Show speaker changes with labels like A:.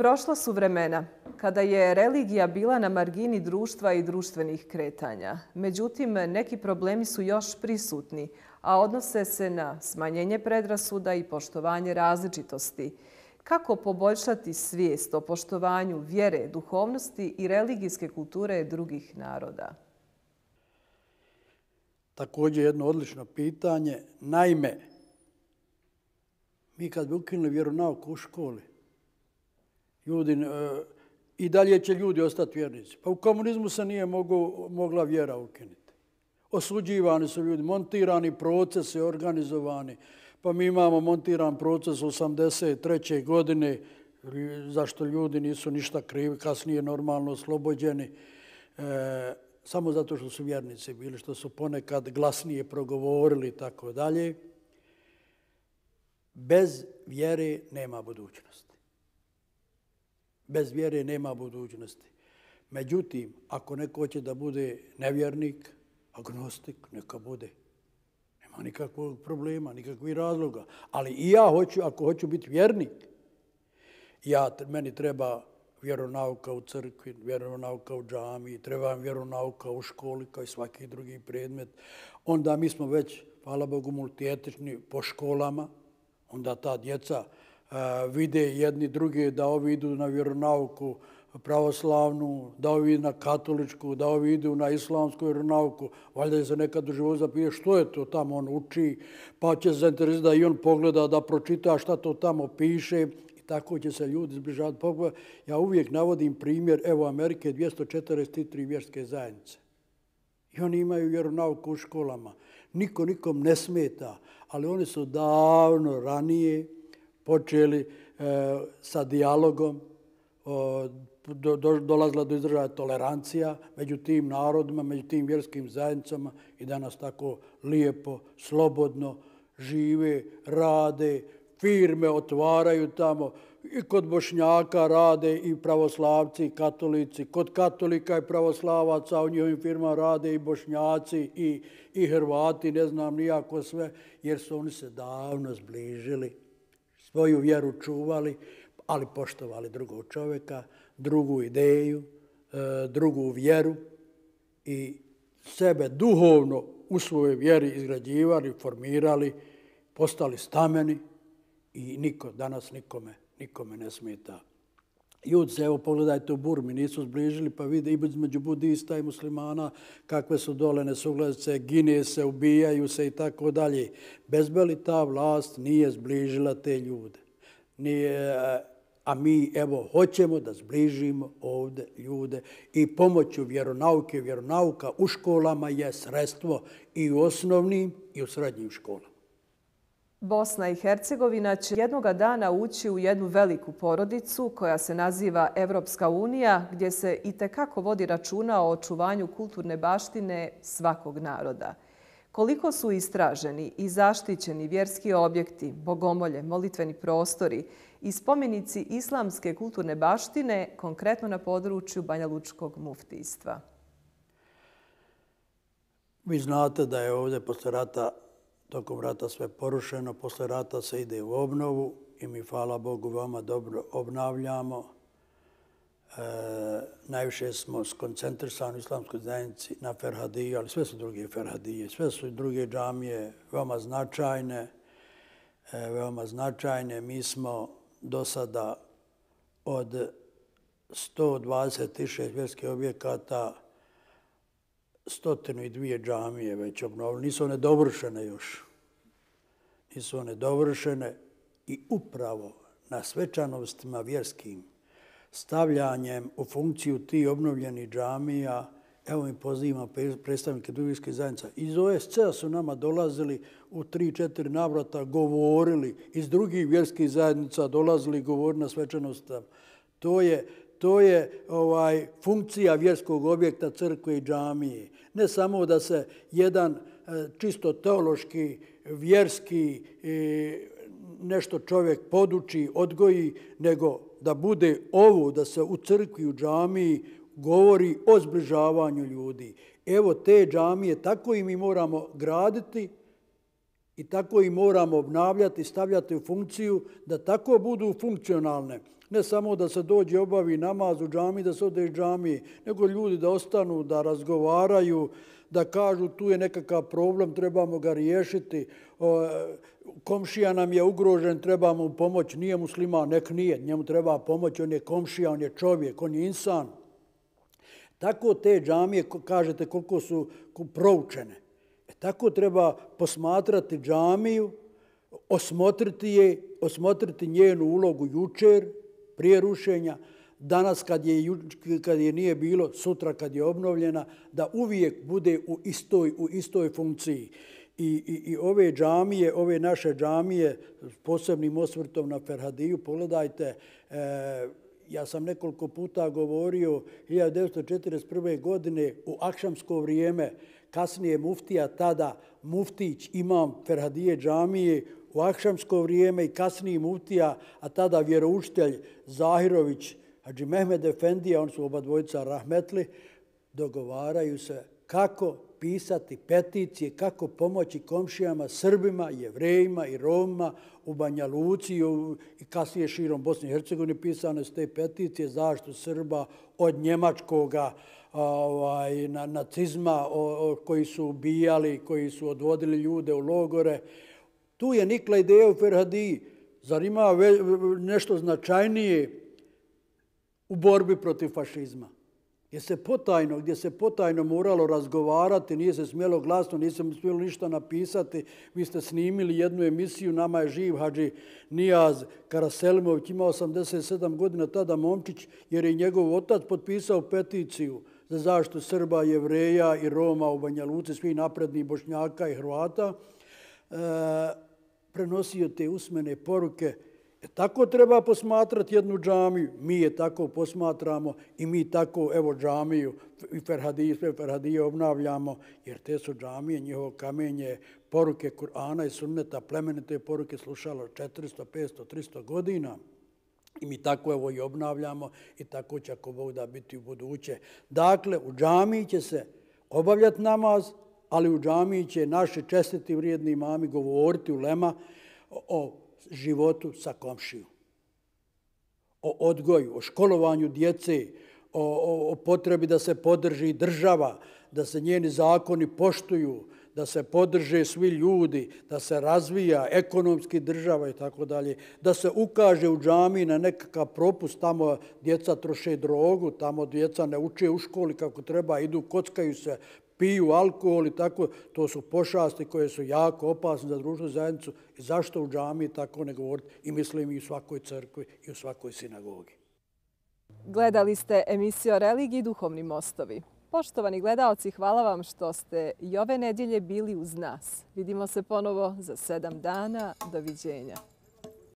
A: Prošla su vremena kada je religija bila na margini društva i društvenih kretanja. Međutim, neki problemi su još prisutni, a odnose se na smanjenje predrasuda i poštovanje različitosti. Kako poboljšati svijest o poštovanju vjere, duhovnosti i religijske kulture drugih naroda?
B: Također jedno odlično pitanje. Naime, mi kad bi ukinuli vjeronauk u školi, i dalje će ljudi ostati vjernici. Pa u komunizmu se nije mogla vjera ukinuti. Osuđivani su ljudi, montirani procesi, organizovani. Pa mi imamo montiran proces 1983. godine, zašto ljudi nisu ništa krivi, kasnije normalno oslobođeni, samo zato što su vjernici bili, što su ponekad glasnije progovorili i tako dalje. Bez vjere nema budućnosti. Bez vjere nema budućnosti. Međutim, ako neko hoće da bude nevjernik, agnostik, neka bude. Nema nikakvog problema, nikakvih razloga. Ali i ja hoću, ako hoću biti vjernik, meni treba vjeronauka u crkvi, vjeronauka u džamiji, treba vjeronauka u školi kao i svaki drugi predmet. Onda mi smo već, hvala Bogu, multietični po školama. Onda ta djeca vide jedni druge da ovi idu na vjeronauku pravoslavnu, da ovi idu na katoličku, da ovi idu na islamsku vjeronauku. Valjda se nekad u životu zapije što je to tamo on uči, pa će se zainteresirati da i on pogleda, da pročita šta to tamo piše. I tako će se ljudi zbližavati. Ja uvijek navodim primjer, evo Amerike 243 vjerske zajednice. I oni imaju vjeronauku u školama. Niko nikom ne smeta, ali oni su davno ranije počeli sa dijalogom, dolazila do izražaja tolerancija među tim narodima, među tim vjerskim zajednicama i danas tako lijepo, slobodno žive, rade, firme otvaraju tamo. I kod Bošnjaka rade i pravoslavci i katolici. Kod katolika i pravoslavaca u njihovim firmama rade i Bošnjaci i Hrvati, ne znam nijako sve, jer su oni se davno zbližili, svoju vjeru čuvali, ali poštovali drugog čovjeka, drugu ideju, drugu vjeru i sebe duhovno u svojoj vjeri izgrađivali, formirali, postali stameni i niko danas nikome ne smeta. Ljudi se, evo pogledajte u Burmi, nisu zbližili pa vide između budista i muslimana kakve su dole nesuglasice, gine se, ubijaju se i tako dalje. Bezbeli ta vlast nije zbližila te ljude. A mi evo hoćemo da zbližimo ovdje ljude i pomoću vjeronauke. Vjeronauka u školama je sredstvo i u osnovnim i u srednjim školama.
A: Bosna i Hercegovina će jednoga dana ući u jednu veliku porodicu koja se naziva Evropska unija, gdje se itekako vodi računa o očuvanju kulturne baštine svakog naroda. Koliko su istraženi i zaštićeni vjerski objekti, bogomolje, molitveni prostori i spomenici islamske kulturne baštine, konkretno na području Banjalučkog muftijstva?
B: Vi znate da je ovdje posle rata, tokom rata sve porušeno, posle rata se ide u obnovu i mi, hvala Bogu, veoma dobro obnavljamo. Najviše smo skoncentrisani u islamskoj zajednici na Ferhadiju, ali sve su druge Ferhadije, sve su druge džamije veoma značajne. Mi smo do sada od 126 vjerskih objekata 102 džamije već obnovili. Nisu one dovršene još. Nisu one dovršene i upravo na svečanostima vjerskim stavljanjem u funkciju tih obnovljenih džamija, evo mi pozivamo predstavnike drugih vjerskih zajednica. Iz OSCE-a su nama dolazili u 3-4 navrata, govorili, iz drugih vjerskih zajednica dolazili govoriti na svečanostima. To je funkcija vjerskog objekta crkve i džamije. Ne samo da se jedan čisto teološki, vjerski nešto čovjek poduči, odgoji, nego da bude ovo, da se u crkvi, u džamiji govori o zbližavanju ljudi. Evo te džamije, tako i mi moramo graditi i tako i moramo obnavljati, stavljati u funkciju da tako budu funkcionalne, Ne samo da se dođe obavi namaz u džamiji, da se ode iz džamije, nego ljudi da ostanu, da razgovaraju, da kažu tu je nekakav problem, trebamo ga riješiti, komšija nam je ugrožen, trebamo mu pomoći, nije musliman, nek nije, njemu treba pomoći, on je komšija, on je čovjek, on je insan. Tako te džamije, kažete koliko su proučene, tako treba posmatrati džamiju, osmotriti je, osmotriti njenu ulogu jučer, prije rušenja, danas kad je nije bilo, sutra kad je obnovljena, da uvijek bude u istoj funkciji. I ove džamije, ove naše džamije s posebnim osvrtom na Ferhadiju, pogledajte, ja sam nekoliko puta govorio 1941. godine u akšamsko vrijeme, kasnije muftija tada, muftić, imam Ferhadije džamije, u akšamsko vrijeme i kasniji muftija, a tada vjeroučitelj Zahirović, Hadži Mehmed Efendija, on su oba dvojica rahmetli, dogovaraju se kako pisati peticije, kako pomoći komšijama, Srbima, Jevrejima i Romima u Banja Luci i kasnije širom Bosne i Hercegovine pisane su te peticije, zaštitu Srba od njemačkoga nacizma koji su ubijali, koji su odvodili ljude u logore. Tu je nikla ideja u Ferhadiji. Zar ima nešto značajnije u borbi protiv fašizma? Gdje se potajno moralo razgovarati, nije se smjelo glasno, nije se smjelo ništa napisati. Vi ste snimili jednu emisiju, nama je živ Hadži Nijaz Karaselimović, ima 87 godina, tada momčić, jer je njegov otac potpisao peticiju za zaštitu Srba, Jevreja i Roma u Banja Luci, svih naprednih Bošnjaka i Hrvata. Prenosio te usmene poruke. Tako treba posmatrati jednu džamiju. Mi je tako posmatramo i mi tako, evo, džamiju i sve Ferhadije obnavljamo, jer te su džamije, njihovo kamenje, poruke Kur'ana i sunneta, plemenite poruke slušalo 400, 500, 300 godina. I mi tako evo i obnavljamo i tako će ako Bog da biti u buduće. Dakle, u džamiji će se obavljati namaz, ali u džamiji će naši čestiti vrijedni imami govoriti ulema o životu sa komšijom, o odgoju, o školovanju djece, o potrebi da se podrži država, da se njeni zakoni poštuju, da se podrže svi ljudi, da se razvija ekonomski država i tako dalje, da se ukaže u džamiji na nekakav propust, tamo djeca troše drogu, tamo djeca ne uče u školi kako treba, idu, kockaju se, piju alkohol i tako, to su pošasti koje su jako opasne za društvu zajednicu. I zašto u džamiji tako ne govoriti? I mislim i u svakoj crkvi i u svakoj sinagogi.
A: Gledali ste emisiju o religiji i duhovni mostovi. Poštovani gledaoci, hvala vam što ste i ove nedjelje bili uz nas. Vidimo se ponovo za 7 dana. Doviđenja.